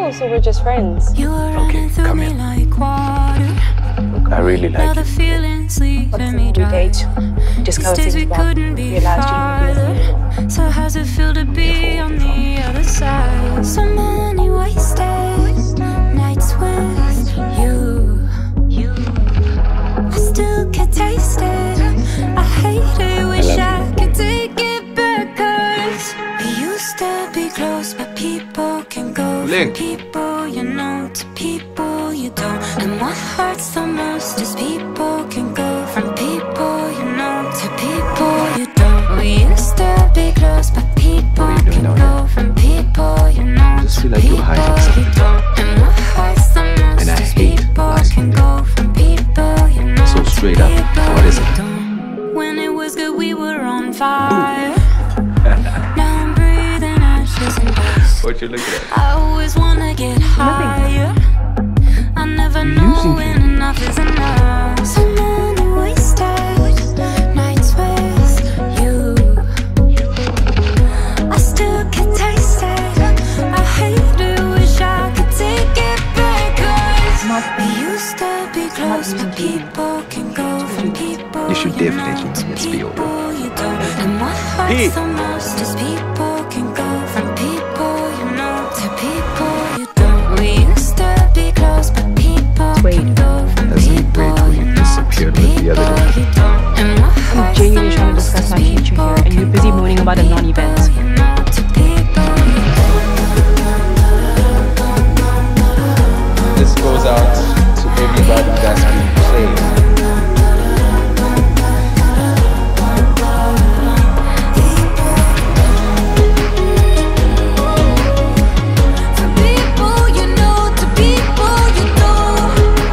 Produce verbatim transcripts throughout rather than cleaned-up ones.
cool, so we're just friends. Okay, come in. Look, I really like you. What's the new date? Discover things about realized you didn't be. So how's it feel to be on the other side? So many wasted nights with you. You. I still can taste it. I hate it. Wish I, I could take it back. 'Cause we used to be close, but people can go Puleng. from people you know to people you don't. And what hurts the most is people can go from people you know to people you don't. We used to be close, but people can go from people you know I just to feel like you're hiding people you something. don't. And what hurts the most And I is hate people lies. can go from people you know So to straight up, people what is you it? don't. When it was good, we were on fire. Now I'm breathing ashes and dust. What you looking at? I always wanna get higher. I never You're know using when me. enough is enough. So many wasted nights with you. I still can taste it. I hate it. Wish I could take it back. 'Cause we used to be close, but people can go from people You should you definitely know to let's be over. people you don't. And what Hey. hurts the most is people can go from people you know to people you don't. We used to be close, but people Wait. can go from Doesn't it people wait till you you know disappeared to with the other people day? you don't. And what I'm hurts genuinely the trying to most discuss is my future people here, and you're can busy go moaning from about a non-event. people you know to people you don't. This goes out to everybody that's been played. From people you know to people you don't.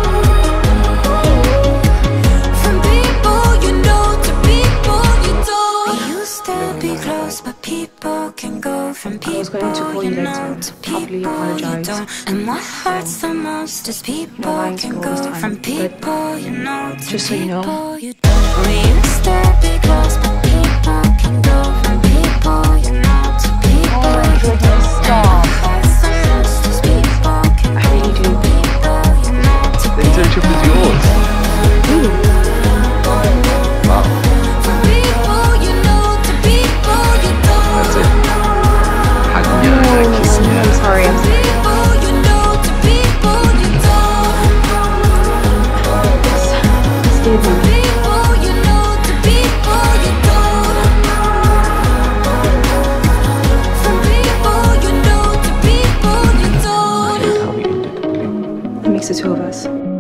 From people you know to people you don't. We used to be close, but people can go from I was people going to call you you later know to to properly people you apologize. don't. And what hurts the most is people lying to can you all this go time, from but people you know to just so you know, people you don't. We used to be close, but people can go from people you know to people Oh my you goodness, don't. stop. And what hurts the most is people can I go really do. from people you know to The internship is yours. Wow, From people you know to people you don't. that's it. Hanya, Oh, kissnya. I'm sorry, I'm sorry. People you know to people you don't. Excuse me. People you know to people you don't. From people you know to people you don't. I hate how we ended. It makes the two of us.